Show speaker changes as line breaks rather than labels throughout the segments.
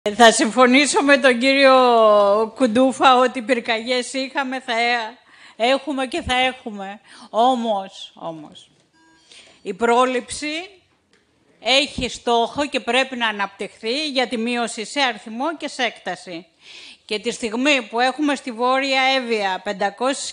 Θα συμφωνήσω με τον κύριο Κουντούφα ότι πυρκαγιές έχουμε και θα έχουμε. Όμως, η πρόληψη έχει στόχο και πρέπει να αναπτυχθεί για τη μείωση σε αριθμό και σε έκταση. Και τη στιγμή που έχουμε στη Βόρεια Εύβοια 520.000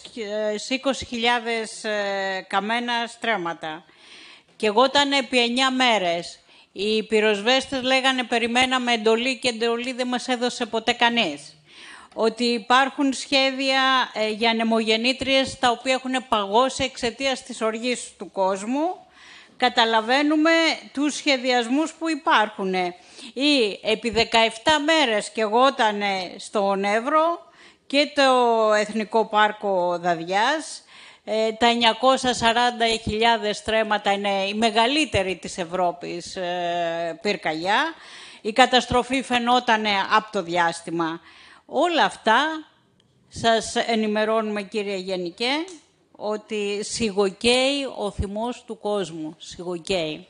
καμένα στρέμματα και εγώ ήταν επί 9 μέρες, οι πυροσβέστες λέγανε περιμέναμε εντολή και εντολή δεν μας έδωσε ποτέ κανείς. Ότι υπάρχουν σχέδια για ανεμογεννήτριες τα οποία έχουν παγώσει εξαιτίας της οργής του κόσμου. Καταλαβαίνουμε τους σχεδιασμούς που υπάρχουν. Ή επί 17 μέρες και εγώ ήταν στον Εύρο και το Εθνικό Πάρκο Δαδιάς. Τα 940.000 στρέμματα είναι η μεγαλύτερη της Ευρώπης πυρκαγιά. Η καταστροφή φαινόταν από το διάστημα. Όλα αυτά σας ενημερώνουμε, κύριε Γενικέ, ότι σιγοκαίει ο θυμός του κόσμου. Σιγοκαίει.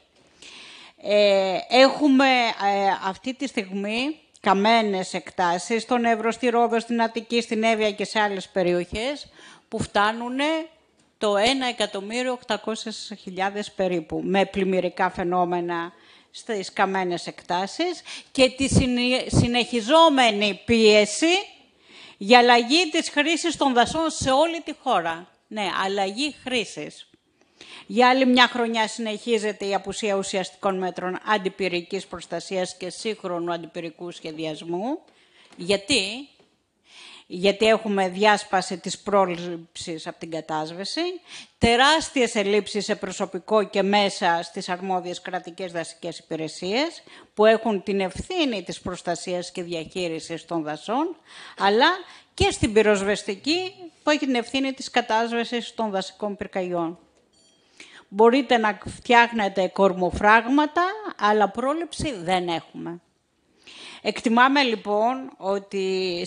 Έχουμε αυτή τη στιγμή καμένες εκτάσεις στον Εύρο, στη Ρόδο, στην Αττική, στην Εύβοια και σε άλλες περιοχές που φτάνουν το 1.800.000 περίπου, με πλημμυρικά φαινόμενα στις καμένες εκτάσεις και τη συνεχιζόμενη πίεση για αλλαγή της χρήσης των δασών σε όλη τη χώρα. Ναι, αλλαγή χρήσης. Για άλλη μια χρονιά συνεχίζεται η απουσία ουσιαστικών μέτρων αντιπυρικής προστασίας και σύγχρονου αντιπυρικού σχεδιασμού. Γιατί έχουμε διάσπαση της πρόληψης από την κατάσβεση, τεράστιες ελλείψεις σε προσωπικό και μέσα στις αρμόδιες κρατικές δασικές υπηρεσίες που έχουν την ευθύνη της προστασίας και διαχείρισης των δασών, αλλά και στην πυροσβεστική που έχει την ευθύνη της κατάσβεσης των δασικών πυρκαγιών. Μπορείτε να φτιάχνετε κορμοφράγματα, αλλά πρόληψη δεν έχουμε. Εκτιμάμε λοιπόν ότι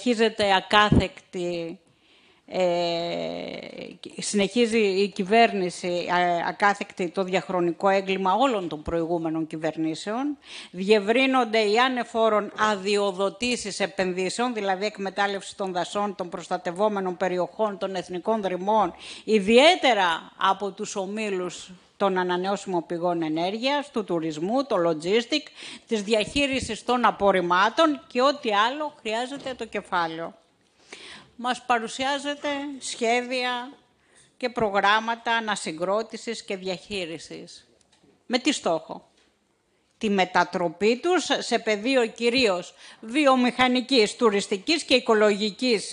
συνεχίζει η κυβέρνηση ακάθεκτη το διαχρονικό έγκλημα όλων των προηγούμενων κυβερνήσεων. Διευρύνονται οι ανεφόρων αδειοδοτήσεις επενδύσεων, δηλαδή εκμετάλλευση των δασών, των προστατευόμενων περιοχών, των εθνικών δρυμών, ιδιαίτερα από τους ομίλους των ανανεώσιμων πηγών ενέργειας, του τουρισμού, το logistic, της διαχείρισης των απορριμμάτων και ό,τι άλλο χρειάζεται το κεφάλαιο. Μας παρουσιάζεται σχέδια και προγράμματα ανασυγκρότησης και διαχείρισης. Με τι στόχο? Τη μετατροπή τους σε πεδίο κυρίως βιομηχανικής, τουριστικής και οικολογικής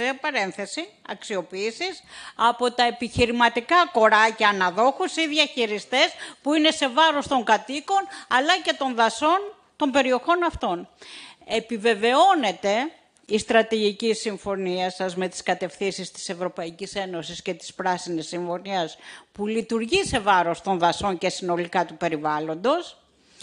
αξιοποίησης από τα επιχειρηματικά κοράκια αναδόχους ή διαχειριστές που είναι σε βάρος των κατοίκων αλλά και των δασών των περιοχών αυτών. Επιβεβαιώνεται η στρατηγική συμφωνία σας με τις κατευθύνσεις της Ευρωπαϊκής Ένωσης και της Πράσινης Συμφωνίας που λειτουργεί σε βάρος των δασών και συνολικά του περιβάλλοντος.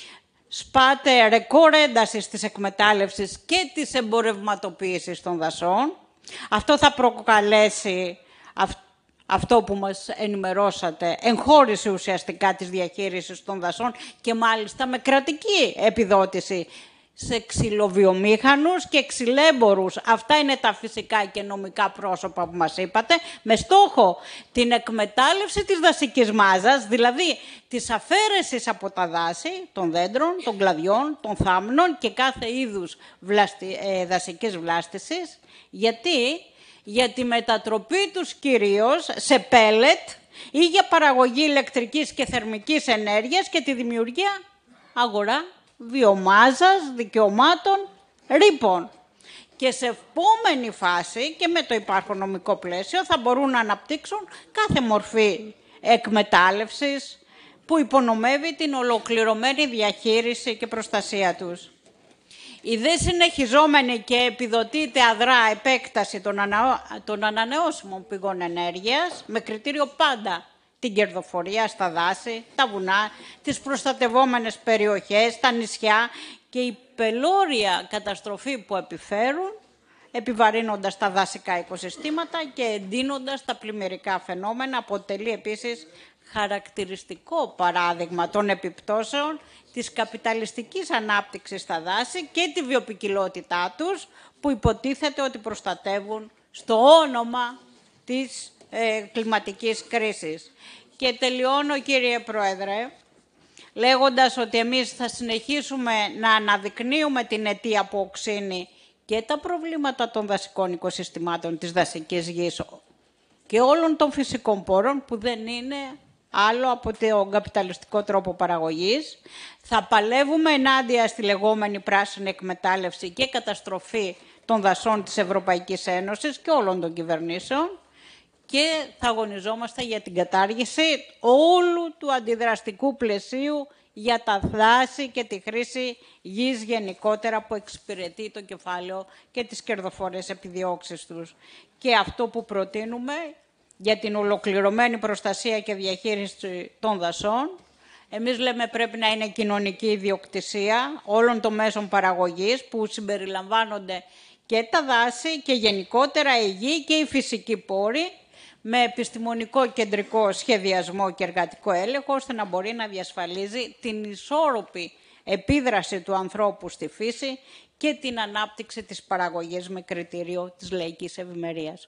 Σπάτε ρεκόρ έντασης της εκμετάλλευσης και της εμπορευματοποίησης των δασών. Αυτό θα προκαλέσει αυτό που μας ενημερώσατε, εγχώρηση ουσιαστικά της διαχείρισης των δασών και μάλιστα με κρατική επιδότηση σε ξυλοβιομήχανους και ξυλέμπορους. Αυτά είναι τα φυσικά και νομικά πρόσωπα που μας είπατε, με στόχο την εκμετάλλευση της δασικής μάζας, δηλαδή της αφαίρεσης από τα δάση των δέντρων, των κλαδιών, των θάμνων και κάθε είδους δασικής βλάστησης. Γιατί? Για τη μετατροπή τους κυρίως σε πέλετ ή για παραγωγή ηλεκτρικής και θερμικής ενέργειας και τη δημιουργία αγορά βιομάζας, δικαιωμάτων, ρήπων. Και σε επόμενη φάση και με το υπάρχον νομικό πλαίσιο θα μπορούν να αναπτύξουν κάθε μορφή εκμετάλλευσης που υπονομεύει την ολοκληρωμένη διαχείριση και προστασία τους. Η δε συνεχιζόμενη και επιδοτείται αδρά επέκταση των ανανεώσιμων πηγών ενέργειας με κριτήριο πάντα την κερδοφορία στα δάση, τα βουνά, τις προστατευόμενες περιοχές, τα νησιά και η πελώρια καταστροφή που επιφέρουν, επιβαρύνοντας τα δασικά οικοσυστήματα και εντείνοντας τα πλημμυρικά φαινόμενα, αποτελεί επίσης χαρακτηριστικό παράδειγμα των επιπτώσεων της καπιταλιστικής ανάπτυξης στα δάση και τη βιοποικιλότητά τους, που υποτίθεται ότι προστατεύουν στο όνομα της κλιματικής κρίσης. Και τελειώνω, κύριε Πρόεδρε, λέγοντας ότι εμείς θα συνεχίσουμε να αναδεικνύουμε την αιτία που οξύνει και τα προβλήματα των δασικών οικοσυστημάτων της δασικής γης και όλων των φυσικών πόρων, που δεν είναι άλλο από τον καπιταλιστικό τρόπο παραγωγής. Θα παλεύουμε ενάντια στη λεγόμενη πράσινη εκμετάλλευση και καταστροφή των δασών της Ευρωπαϊκής Ένωσης και όλων των κυβερνήσεων, και θα αγωνιζόμαστε για την κατάργηση όλου του αντιδραστικού πλαισίου για τα δάση και τη χρήση γης γενικότερα, που εξυπηρετεί το κεφάλαιο και τις κερδοφορές επιδιώξεις τους. Και αυτό που προτείνουμε για την ολοκληρωμένη προστασία και διαχείριση των δασών, εμείς λέμε πρέπει να είναι κοινωνική ιδιοκτησία όλων των μέσων παραγωγής, που συμπεριλαμβάνονται και τα δάση και γενικότερα η γη και οι φυσικοί πόροι, με επιστημονικό κεντρικό σχεδιασμό και εργατικό έλεγχο, ώστε να μπορεί να διασφαλίζει την ισόρροπη επίδραση του ανθρώπου στη φύση και την ανάπτυξη της παραγωγής με κριτήριο της λαϊκής ευημερίας.